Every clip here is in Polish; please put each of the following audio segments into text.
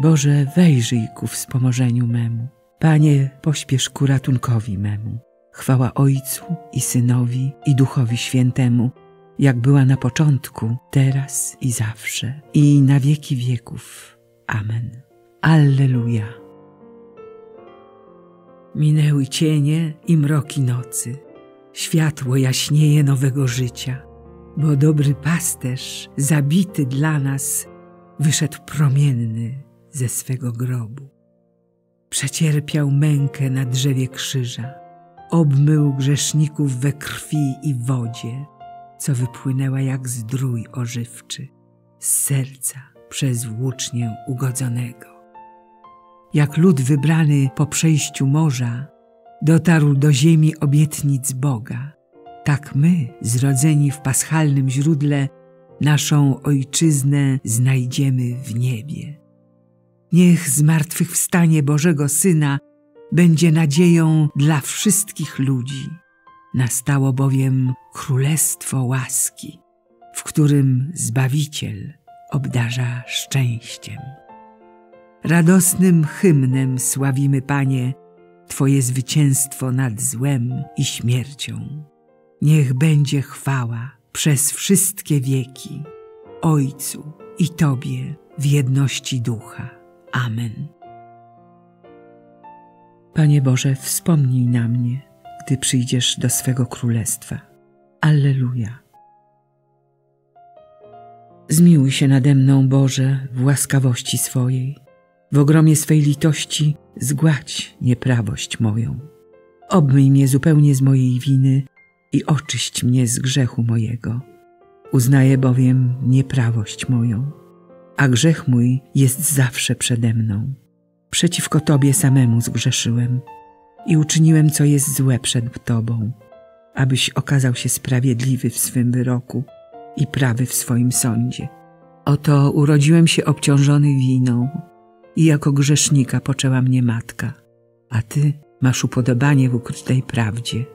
Boże, wejrzyj ku wspomożeniu memu. Panie, pośpiesz ku ratunkowi memu. Chwała Ojcu i Synowi i Duchowi Świętemu, jak była na początku, teraz i zawsze, i na wieki wieków. Amen. Alleluja. Minęły cienie i mroki nocy. Światło jaśnieje nowego życia, bo dobry pasterz, zabity dla nas, wyszedł promienny ze swego grobu. Przecierpiał mękę na drzewie krzyża, obmył grzeszników we krwi i wodzie, co wypłynęła jak zdrój ożywczy z serca przez włócznię ugodzonego. Jak lud wybrany po przejściu morza dotarł do ziemi obietnic Boga, tak my, zrodzeni w paschalnym źródle, naszą ojczyznę znajdziemy w niebie. Niech zmartwychwstanie Bożego Syna będzie nadzieją dla wszystkich ludzi. Nastało bowiem królestwo łaski, w którym Zbawiciel obdarza szczęściem. Radosnym hymnem sławimy, Panie, Twoje zwycięstwo nad złem i śmiercią. Niech będzie chwała przez wszystkie wieki Ojcu i Tobie w jedności Ducha. Amen. Panie Boże, wspomnij na mnie, gdy przyjdziesz do swego królestwa. Alleluja. Zmiłuj się nade mną, Boże, w łaskawości swojej. W ogromie swej litości zgładź nieprawość moją. Obmyj mnie zupełnie z mojej winy i oczyść mnie z grzechu mojego. Uznaję bowiem nieprawość moją, a grzech mój jest zawsze przede mną. Przeciwko Tobie samemu zgrzeszyłem i uczyniłem, co jest złe przed Tobą, abyś okazał się sprawiedliwy w swym wyroku i prawy w swoim sądzie. Oto urodziłem się obciążony winą i jako grzesznika poczęła mnie matka, a Ty masz upodobanie w ukrytej prawdzie.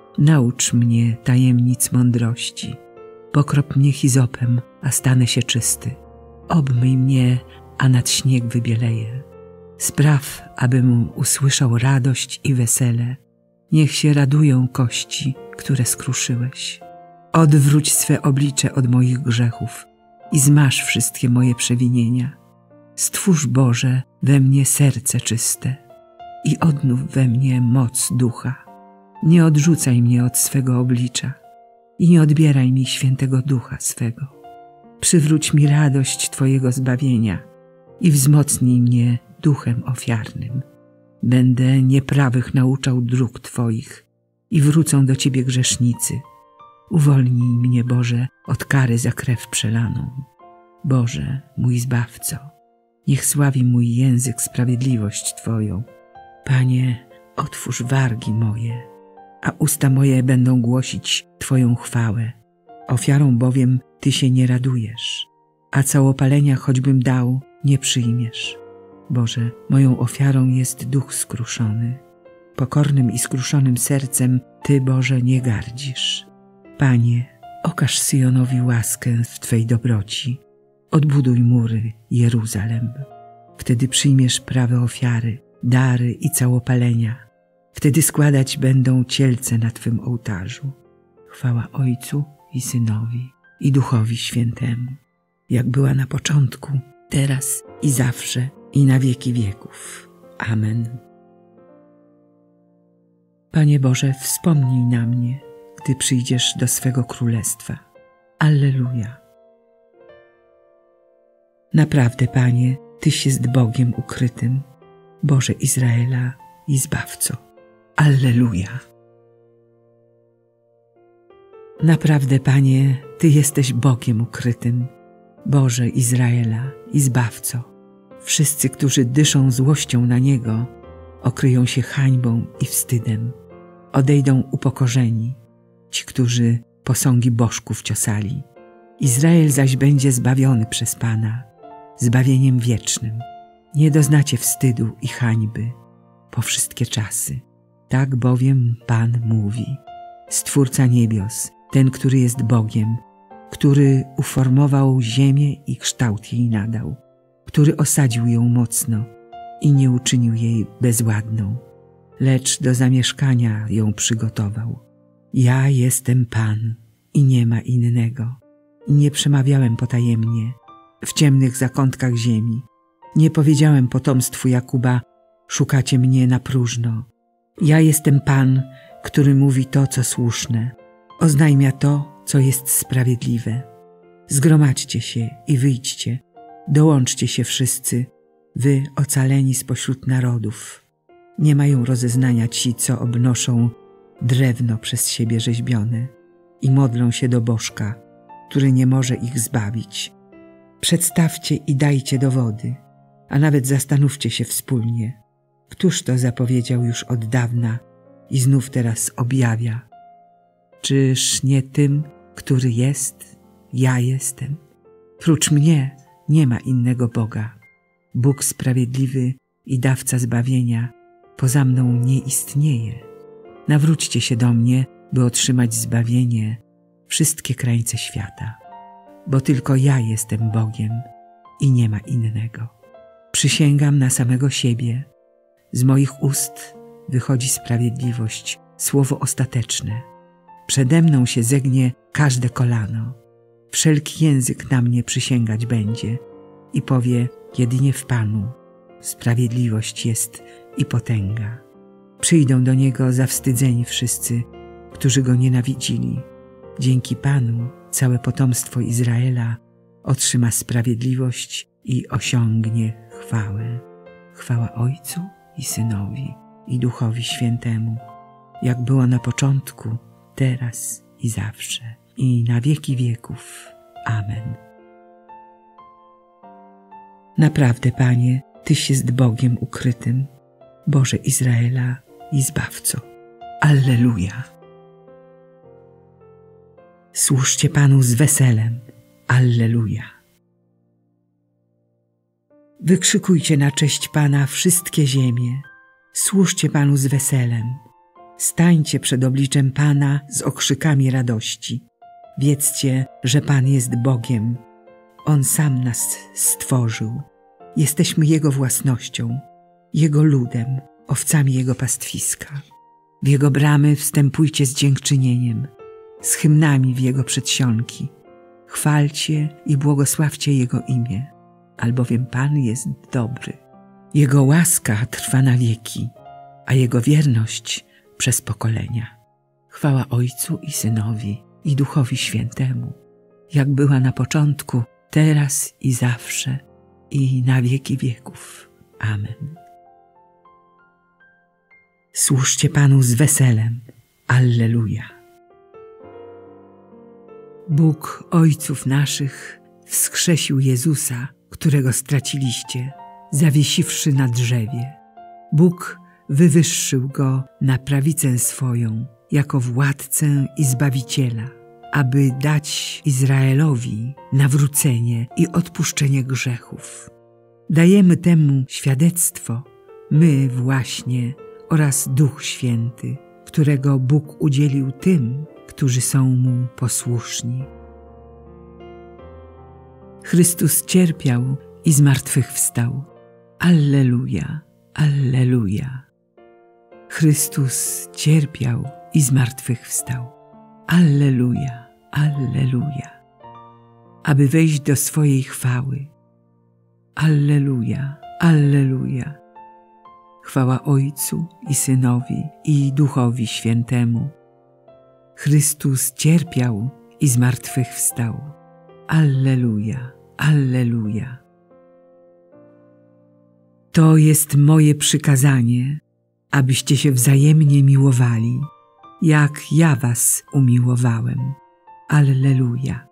Naucz mnie tajemnic mądrości. Pokrop mnie hizopem, a stanę się czysty. Obmyj mnie, a nad śnieg wybieleje. Spraw, abym usłyszał radość i wesele. Niech się radują kości, które skruszyłeś. Odwróć swe oblicze od moich grzechów i zmaż wszystkie moje przewinienia. Stwórz, Boże, we mnie serce czyste i odnów we mnie moc ducha. Nie odrzucaj mnie od swego oblicza i nie odbieraj mi świętego ducha swego. Przywróć mi radość Twojego zbawienia i wzmocnij mnie duchem ofiarnym. Będę nieprawych nauczał dróg Twoich i wrócą do Ciebie grzesznicy. Uwolnij mnie, Boże, od kary za krew przelaną. Boże, mój Zbawco, niech sławi mój język sprawiedliwość Twoją. Panie, otwórz wargi moje, a usta moje będą głosić Twoją chwałę. Ofiarą bowiem Ty się nie radujesz, a całopalenia choćbym dał, nie przyjmiesz. Boże, moją ofiarą jest duch skruszony. Pokornym i skruszonym sercem Ty, Boże, nie gardzisz. Panie, okaż Syjonowi łaskę w Twej dobroci. Odbuduj mury Jeruzalem. Wtedy przyjmiesz prawe ofiary, dary i całopalenia. Wtedy składać będą cielce na Twym ołtarzu. Chwała Ojcu i Synowi i Duchowi Świętemu, jak była na początku, teraz i zawsze, i na wieki wieków. Amen. Panie Boże, wspomnij na mnie, gdy przyjdziesz do swego królestwa. Alleluja. Naprawdę, Panie, Tyś jest Bogiem ukrytym, Boże Izraela i Zbawco. Alleluja. Naprawdę, Panie, Ty jesteś Bogiem ukrytym, Boże Izraela i Zbawco. Wszyscy, którzy dyszą złością na Niego, okryją się hańbą i wstydem. Odejdą upokorzeni, ci, którzy posągi bożków ciosali. Izrael zaś będzie zbawiony przez Pana, zbawieniem wiecznym. Nie doznacie wstydu i hańby po wszystkie czasy. Tak bowiem Pan mówi, Stwórca niebios, ten, który jest Bogiem, który uformował ziemię i kształt jej nadał. który osadził ją mocno i nie uczynił jej bezładną, lecz do zamieszkania ją przygotował. Ja jestem Pan i nie ma innego. Nie przemawiałem potajemnie w ciemnych zakątkach ziemi. Nie powiedziałem potomstwu Jakuba: szukacie mnie na próżno. Ja jestem Pan, który mówi to, co słuszne, oznajmia to, co jest sprawiedliwe. Zgromadźcie się i wyjdźcie, dołączcie się wszyscy, wy ocaleni spośród narodów. Nie mają rozeznania ci, co obnoszą drewno przez siebie rzeźbione i modlą się do bożka, który nie może ich zbawić. Przedstawcie i dajcie dowody, a nawet zastanówcie się wspólnie. Któż to zapowiedział już od dawna i znów teraz objawia? Czyż nie tym, który jest, ja jestem? Prócz mnie nie ma innego Boga. Bóg sprawiedliwy i dawca zbawienia poza mną nie istnieje. Nawróćcie się do mnie, by otrzymać zbawienie, wszystkie krańce świata, bo tylko ja jestem Bogiem i nie ma innego. Przysięgam na samego siebie, z moich ust wychodzi sprawiedliwość, słowo ostateczne. Przede mną się zegnie każde kolano, wszelki język na mnie przysięgać będzie i powie: jedynie w Panu sprawiedliwość jest i potęga. Przyjdą do Niego zawstydzeni wszyscy, którzy Go nienawidzili. Dzięki Panu całe potomstwo Izraela otrzyma sprawiedliwość i osiągnie chwałę. Chwała Ojcu i Synowi i Duchowi Świętemu, jak było na początku, teraz i zawsze, i na wieki wieków. Amen. Naprawdę, Panie, Tyś jest Bogiem ukrytym, Boże Izraela i Zbawco. Alleluja! Służcie Panu z weselem. Alleluja! Wykrzykujcie na cześć Pana wszystkie ziemie. Służcie Panu z weselem. Stańcie przed obliczem Pana z okrzykami radości. Wiedzcie, że Pan jest Bogiem. On sam nas stworzył. Jesteśmy Jego własnością, Jego ludem, owcami Jego pastwiska. W Jego bramy wstępujcie z dziękczynieniem, z hymnami w Jego przedsionki. Chwalcie i błogosławcie Jego imię, albowiem Pan jest dobry. Jego łaska trwa na wieki, a Jego wierność przez pokolenia. Chwała Ojcu i Synowi i Duchowi Świętemu, jak była na początku, teraz i zawsze, i na wieki wieków. Amen. Służcie Panu z weselem. Alleluja. Bóg ojców naszych wskrzesił Jezusa, którego straciliście, zawiesiwszy na drzewie. Bóg wywyższył Go na prawicę swoją, jako władcę i Zbawiciela, aby dać Izraelowi nawrócenie i odpuszczenie grzechów. Dajemy temu świadectwo, my właśnie oraz Duch Święty, którego Bóg udzielił tym, którzy są Mu posłuszni. Chrystus cierpiał i zmartwychwstał. Alleluja, alleluja. Chrystus cierpiał i zmartwychwstał. Alleluja, alleluja. Aby wejść do swojej chwały. Alleluja, alleluja. Chwała Ojcu i Synowi i Duchowi Świętemu. Chrystus cierpiał i zmartwychwstał. Alleluja, alleluja. To jest moje przykazanie, abyście się wzajemnie miłowali, jak ja was umiłowałem. Alleluja.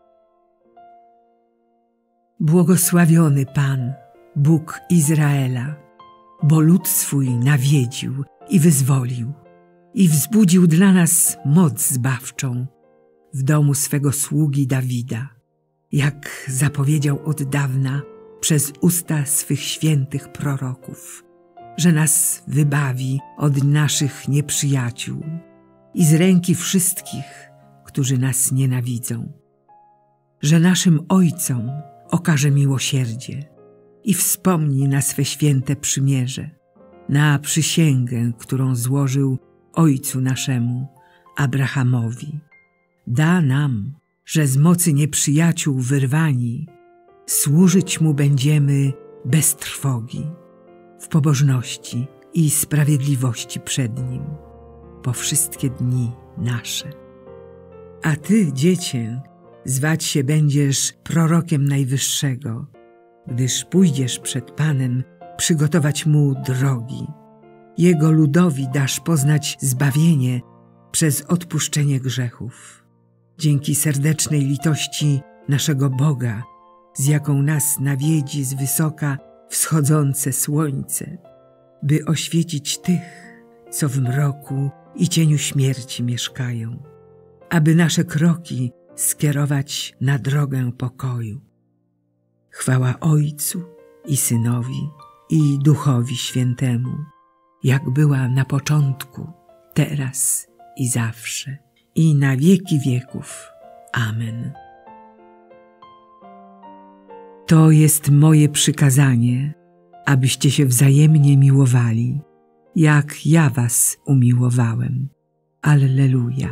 Błogosławiony Pan, Bóg Izraela, bo lud swój nawiedził i wyzwolił i wzbudził dla nas moc zbawczą w domu swego sługi Dawida, jak zapowiedział od dawna przez usta swych świętych proroków, że nas wybawi od naszych nieprzyjaciół i z ręki wszystkich, którzy nas nienawidzą, że naszym ojcom okaże miłosierdzie i wspomnij na swe święte przymierze, na przysięgę, którą złożył Ojcu naszemu, Abrahamowi. Da nam, że z mocy nieprzyjaciół wyrwani, służyć Mu będziemy bez trwogi, w pobożności i sprawiedliwości przed Nim, po wszystkie dni nasze. A Ty, Dziecię, zwać się będziesz prorokiem Najwyższego, gdyż pójdziesz przed Panem przygotować Mu drogi. Jego ludowi dasz poznać zbawienie przez odpuszczenie grzechów. Dzięki serdecznej litości naszego Boga, z jaką nas nawiedzi z wysoka wschodzące słońce, by oświecić tych, co w mroku i cieniu śmierci mieszkają, aby nasze kroki skierować na drogę pokoju. Chwała Ojcu i Synowi i Duchowi Świętemu, jak była na początku, teraz i zawsze, i na wieki wieków. Amen. To jest moje przykazanie, abyście się wzajemnie miłowali, jak ja was umiłowałem. Alleluja.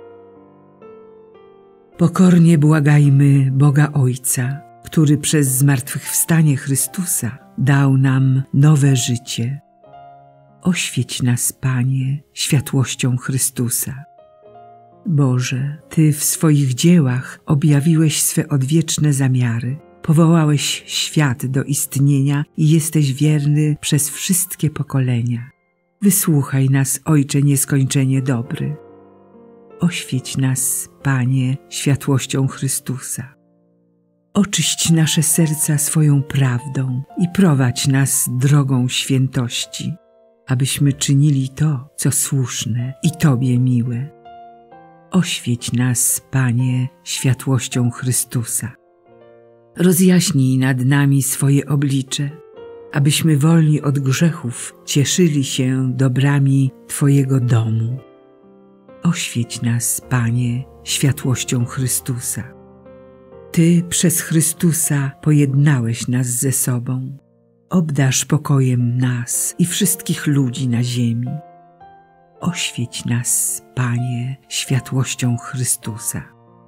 Pokornie błagajmy Boga Ojca, który przez zmartwychwstanie Chrystusa dał nam nowe życie. Oświeć nas, Panie, światłością Chrystusa. Boże, Ty w swoich dziełach objawiłeś swe odwieczne zamiary, powołałeś świat do istnienia i jesteś wierny przez wszystkie pokolenia. Wysłuchaj nas, Ojcze nieskończenie dobry. Oświeć nas, Panie, światłością Chrystusa. Oczyść nasze serca swoją prawdą i prowadź nas drogą świętości, abyśmy czynili to, co słuszne i Tobie miłe. Oświeć nas, Panie, światłością Chrystusa. Rozjaśnij nad nami swoje oblicze, abyśmy wolni od grzechów cieszyli się dobrami Twojego domu. Oświeć nas, Panie, światłością Chrystusa. Ty przez Chrystusa pojednałeś nas ze sobą. Obdarz pokojem nas i wszystkich ludzi na ziemi. Oświeć nas, Panie, światłością Chrystusa.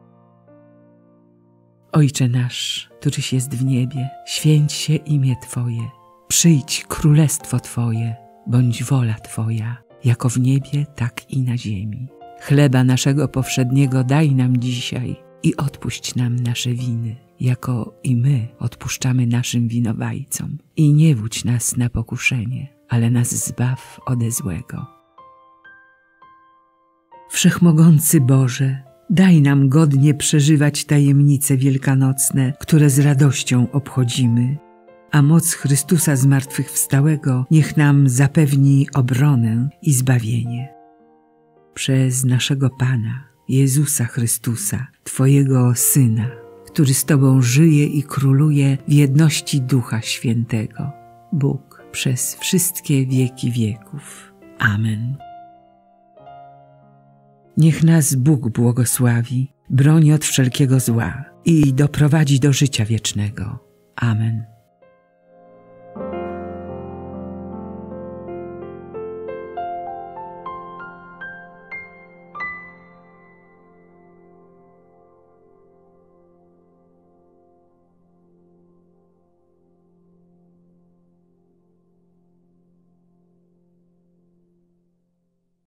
Ojcze nasz, któryś jest w niebie, święć się imię Twoje. Przyjdź królestwo Twoje, bądź wola Twoja, jako w niebie, tak i na ziemi. Chleba naszego powszedniego daj nam dzisiaj i odpuść nam nasze winy, jako i my odpuszczamy naszym winowajcom. I nie wódź nas na pokuszenie, ale nas zbaw ode złego. Wszechmogący Boże, daj nam godnie przeżywać tajemnice wielkanocne, które z radością obchodzimy, a moc Chrystusa zmartwychwstałego niech nam zapewni obronę i zbawienie. Przez naszego Pana, Jezusa Chrystusa, Twojego Syna, który z Tobą żyje i króluje w jedności Ducha Świętego, Bóg przez wszystkie wieki wieków. Amen. Niech nas Bóg błogosławi, broni od wszelkiego zła i doprowadzi do życia wiecznego. Amen.